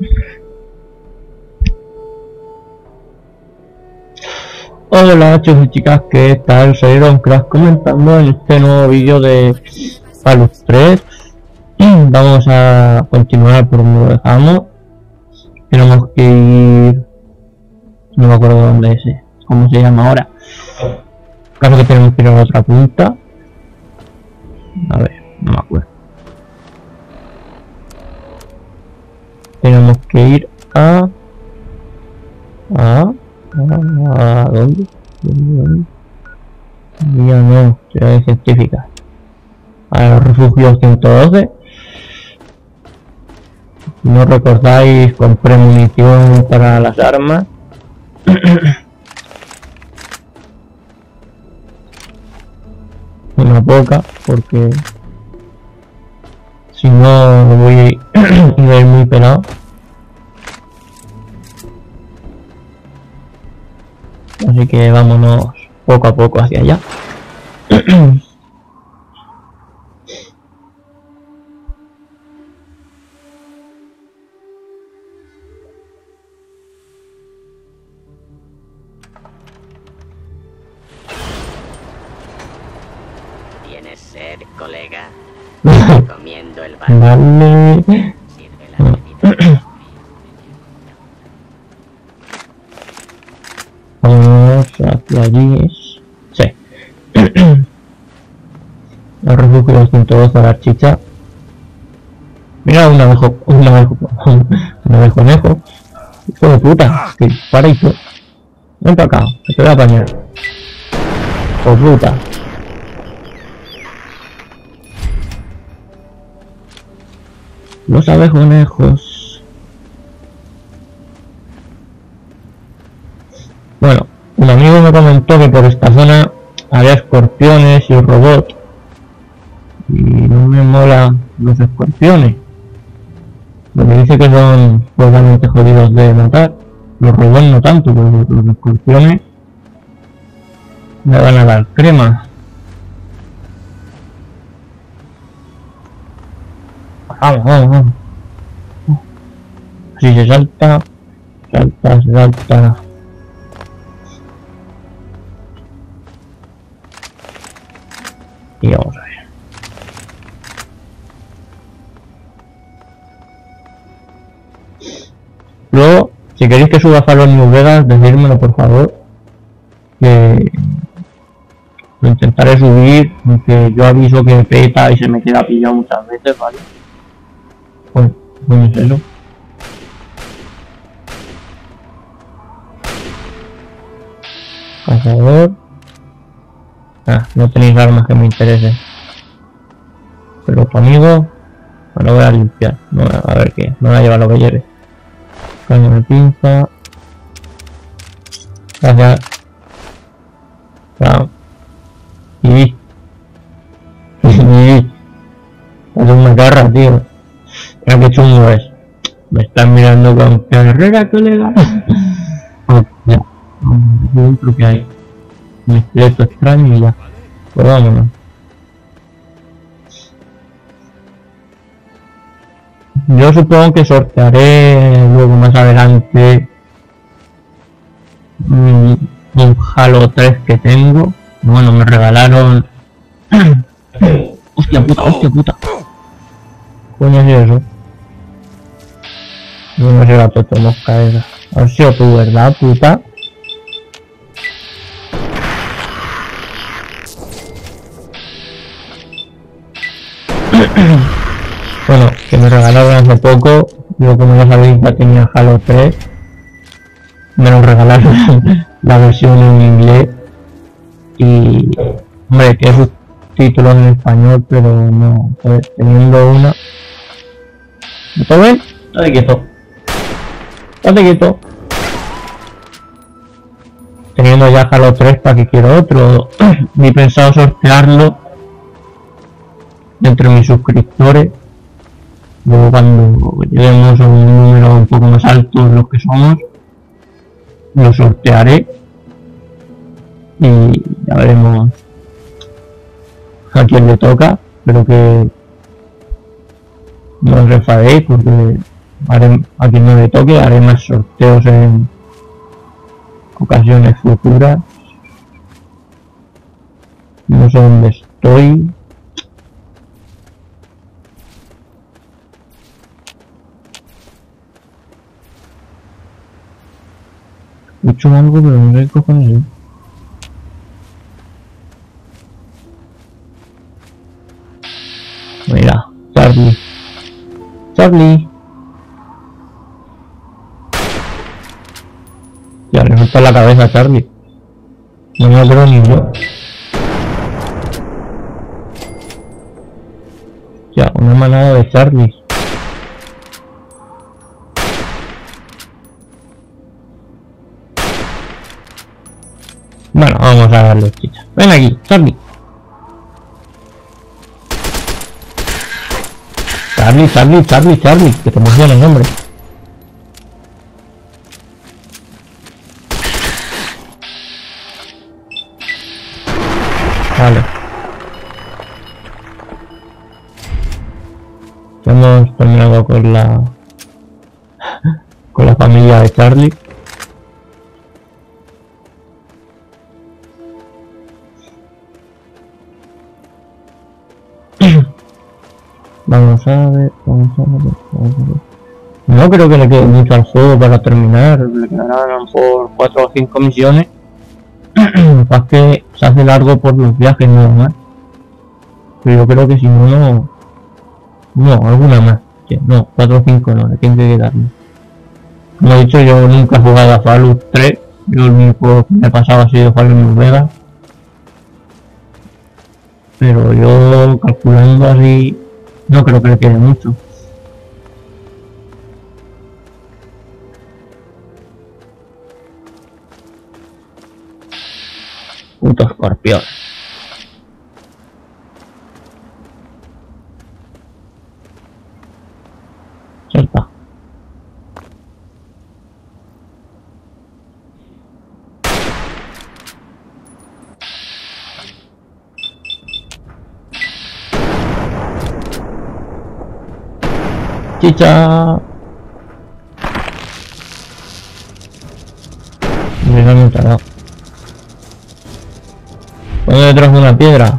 Hola chicos y chicas, ¿qué tal? Soy Ironcraft comentando en este nuevo vídeo de Fallout 3. Vamos a continuar por donde lo dejamos. Tenemos que ir... no me acuerdo dónde es, cómo se llama ahora. Claro que tenemos que ir a la otra punta. A ver, no me acuerdo. Tenemos que ir a... ¿dónde? Ya no, ciudades científicas. A los refugios 112. Si no recordáis, compré munición para las armas. Una poca, porque si no voy a ir muy pelado. Así que vámonos poco a poco hacia allá. ¿Tienes sed, colega? Recomiendo el baño. Vale. Sirve la bebida. Vamos hacia allí. Sí. El refugio 112 a la chicha. Mira, un abejonejo. Hijo de puta, que para y tú. Ven para acá, que te voy a apañar. Por puta. Los abejonejos. Bueno, un amigo me comentó que por esta zona había escorpiones y robots. Y no me mola los escorpiones. Lo que dice que son realmente jodidos de matar. Los robots no tanto, pero los escorpiones me van a dar crema. Vamos. Si se salta. Y vamos a ver. Luego, si queréis que suba Fallout New Vegas, decírmelo por favor. Que lo intentaré subir, aunque yo aviso que peta y se me queda pillado muchas veces, ¿vale? Pues es eso. Cazador. No tenéis armas que me interesen. Pero conmigo me lo voy a limpiar. No, a ver qué. Me voy a llevar lo que lleve. Caño de pinza. Gracias. Y es una garra, tío. Mira qué chungo es. Me están mirando con carrera, colega. Ya. Dentro que hay un esqueleto extraño y ya. Pues vámonos. Yo supongo que sortearé luego más adelante un Halo 3 que tengo. Bueno, me regalaron... hostia puta. Coño es eso. No sé la toto mosca esa. Has sido tú, ¿verdad, puta? Bueno, que me regalaron hace poco. Yo, como ya sabéis, ya tenía Halo 3. Me lo regalaron la versión en inglés. Y... hombre, que es un título en español, pero no. Pues, teniendo una... ¿Está bien? Estate quieto. Teniendo ya Halo 3, ¿para que quiero otro? Ni pensado sortearlo entre mis suscriptores. Luego cuando lleguemos a un número un poco más alto de los que somos, lo sortearé y ya veremos a quién le toca. Espero que no os enfadéis porque a quien no le toque, haré más sorteos en ocasiones futuras. No sé dónde estoy. He hecho algo, pero no sé qué cojones es. Mira, Charlie. Charlie. Ya, le falta la cabeza a Charlie. No me lo creo ni yo. Ya, una manada de Charlie. Bueno, vamos a darle chicha. Ven aquí, Charlie. Charlie, que te emociona el nombre. Vale. Ya hemos terminado con la familia de Charlie. Vamos a ver. No creo que le quede mucho al juego para terminar. Le quedarán por 4 o 5 misiones. Para que se hace largo por los viajes nada más. Pero yo creo que si no, alguna más. No, 4 o 5 no, le tiene que quedarme. Como he dicho, yo nunca he jugado a Fallout 3. Yo el único que me he pasado ha sido Fallout New Vegas. Pero yo calculando así, no creo que le quede mucho. Puto escorpión. Salta. Chicha. Mira, me he tardado. Pongo detrás de una piedra.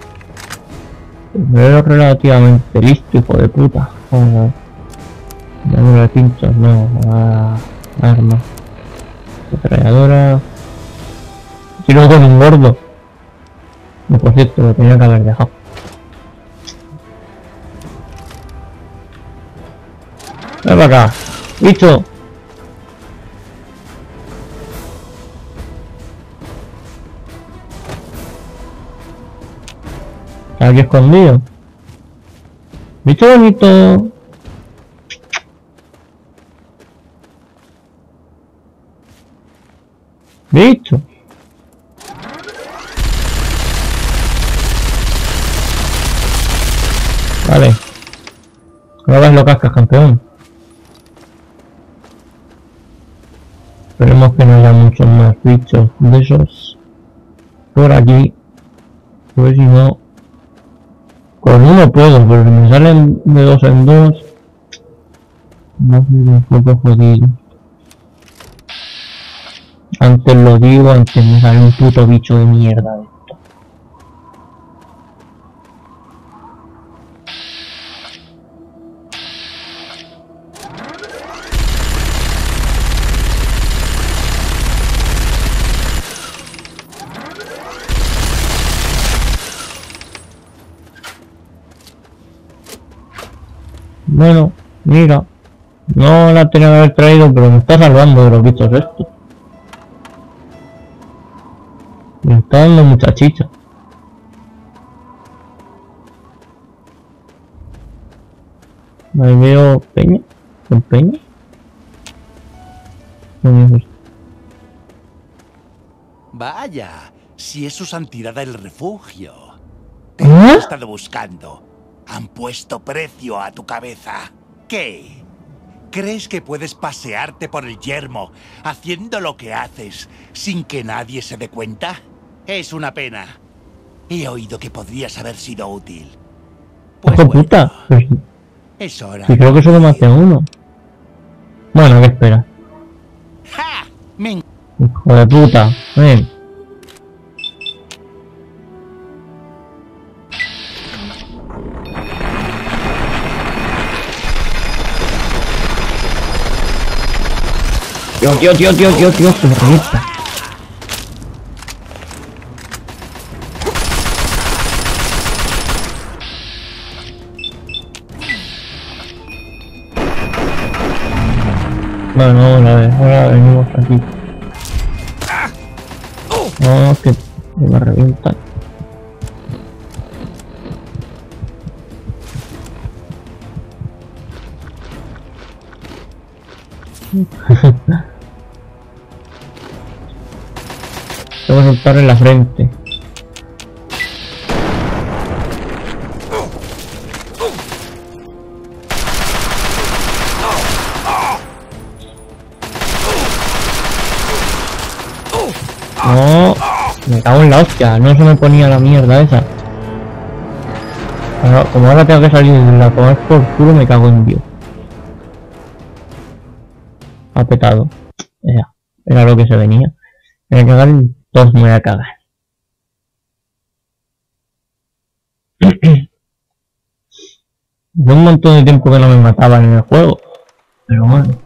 Pero relativamente listo, hijo de puta. Vamos a ver. Dame los pinchos, no. Arma. Ametralladora. Tiro con un gordo. No, por cierto, lo tenía que haber dejado. Ven para acá. Bicho. Está aquí escondido. Bicho bonito. Bicho. Vale. Ahora lo cascas, campeón. Esperemos que no haya muchos más bichos de esos por aquí. Pues si no, con uno puedo, pero si me salen de 2 en 2, no sé, un poco jodido. Antes lo digo, antes me sale un puto bicho de mierda de esto. Bueno, mira, no la tenía que haber traído, pero me está salvando de los bichos estos. Me está dando mucha chicha. Ahí veo peña. ¿Con peña? Vaya, si esos han tirado el refugio. Te he estado buscando. Han puesto precio a tu cabeza. ¿Qué? ¿Crees que puedes pasearte por el yermo haciendo lo que haces sin que nadie se dé cuenta? Es una pena. He oído que podrías haber sido útil. Pues ¡Hijo bueno, puta! es hora. Y creo que solo me hace uno. Bueno, ¿qué esperas? ¡Ja! Me Hijo de puta, ven. Tío, que me revienta. Bueno, vamos a ver, ahora venimos aquí. No, que me revienta. Tengo que soltar en la frente. No, me cago en la hostia, no se me ponía la mierda esa. Como ahora tengo que salir de la tomar por culo, me cago en Dios. Ha petado. Era lo que se venía. Me voy a cagar y todos me voy a cagar. Hace un montón de tiempo que no me mataban en el juego. Pero bueno.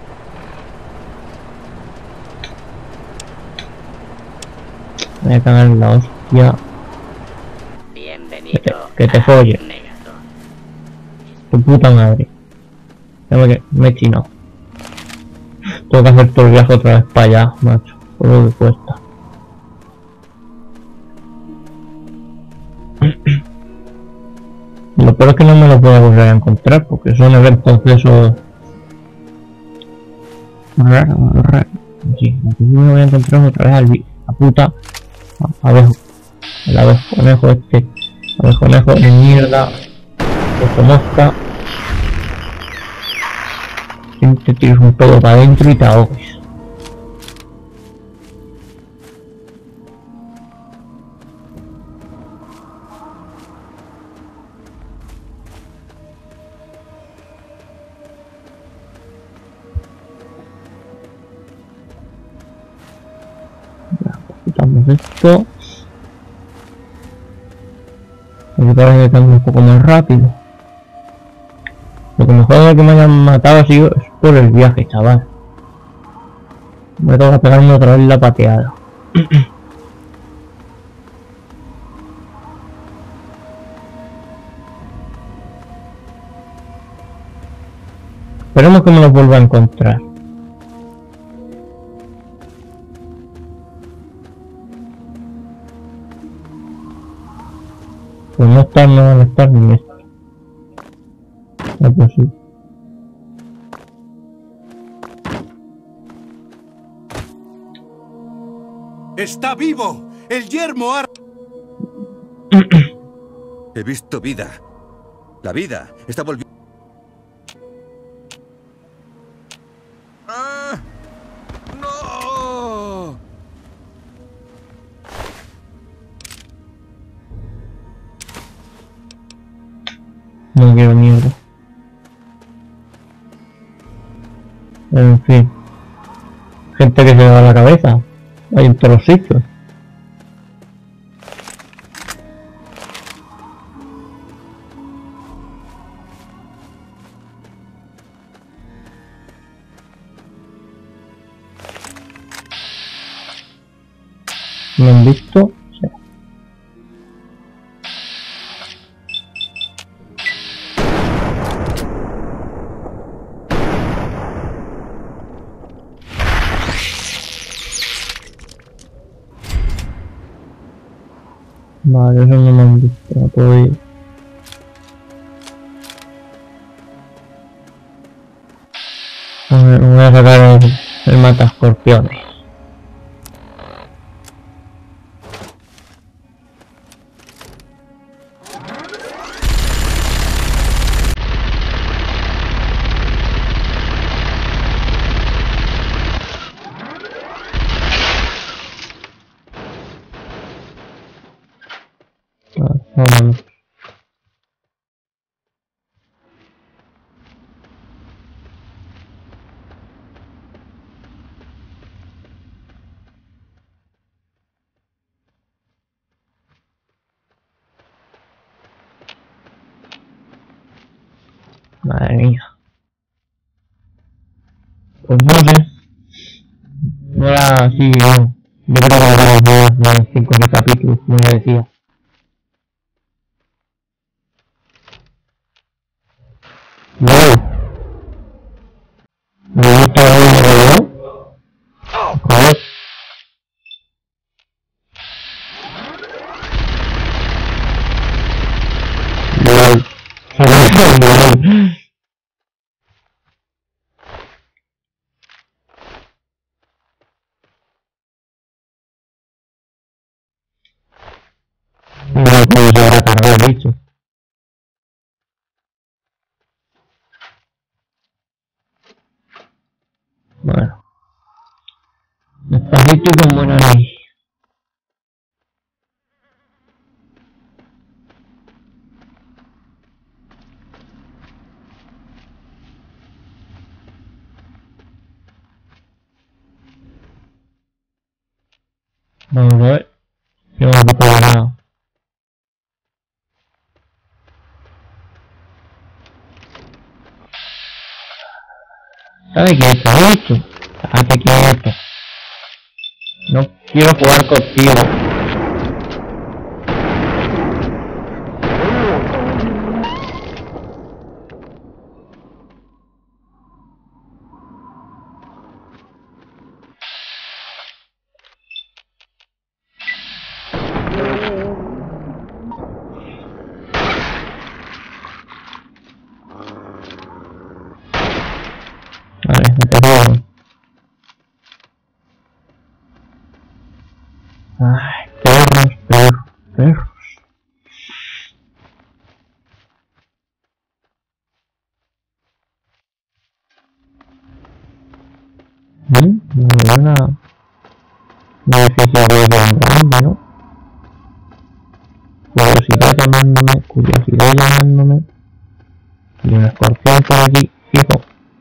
Me voy a cagar en la hostia. Bienvenido. Que te folle. Negato. Tu puta madre. Me he chinado. Tengo que hacer todo el viaje otra vez para allá, macho. Por lo que cuesta. Lo peor es que no me lo puedo volver a encontrar porque son eventos de esos raros. Sí, aquí me voy a encontrar otra vez a puta abejo. El abejonejo este. Abejonejo de mierda. Ojo mosca. Te tiras un pedo para adentro y te ahogues. Quitamos esto. Aquí parece que estamos un poco más rápido. Lo que me joda de que me hayan matado así es por el viaje, chaval. Me toca pegarme otra vez la pateada. Esperemos que me los vuelva a encontrar. Pues no van a estar ni esto. No es posible. ¡Está vivo! ¡El yermo ha... He visto vida. La vida está volviendo. ¡Ah! ¡No! No quiero mierda. En fin. Gente que se le va la cabeza. Hay en todos los sitios. ¿Me han visto? Sí. Vale, eso no me han visto, no puedo ir. Me voy a sacar el matascorpiones. Vamos. Madre mía. Pues no sé. Ahora sí, no. Yo creo que vamos a hacer 5 capítulos, como ya decía. No. Me gusta el reloj. Joder. LOL. LOL. No puedo llegar a cargar, bicho. Bueno. Despacito y con buena ley. Vamos a ver. Yo no puedo nada. ¿Sabe qué está hecho? Estate quieto. No quiero jugar contigo. Vale, me te juego. Ay, perros. Una difícil de grande, ¿no? Curiosidad llamándome. Y un escorpión por aquí, fijo.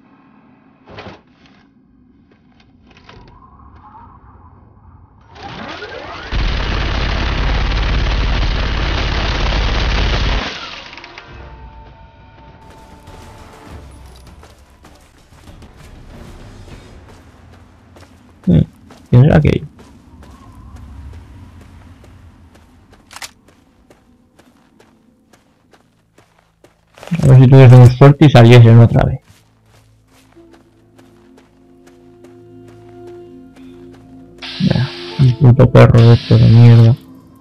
¿Quién era aquello? A ver si tuviésemos suerte y saliesen otra vez. Nah, un puto perro de esto de mierda.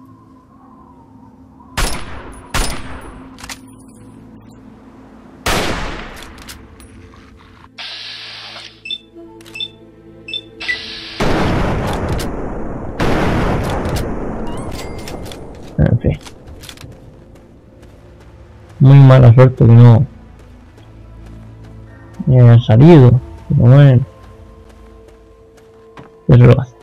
En fin. Muy mala suerte que no me hayan salido. Pero bueno. ¿Qué se lo hace?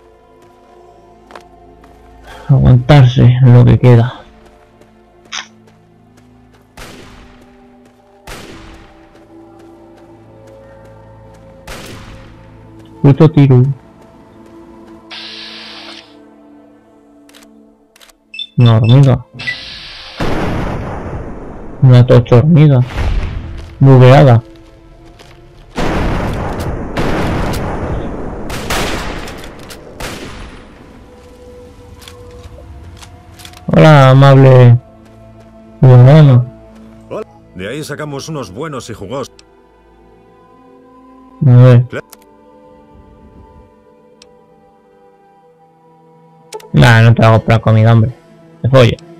Aguantarse en lo que queda. Puto tiro. Una hormiga. Una tocha hormiga. Bugueada. Hola, amable ciudadano. De ahí sacamos unos buenos y jugosos. A ver. Nah, no te hago para comida, hombre. Te follo.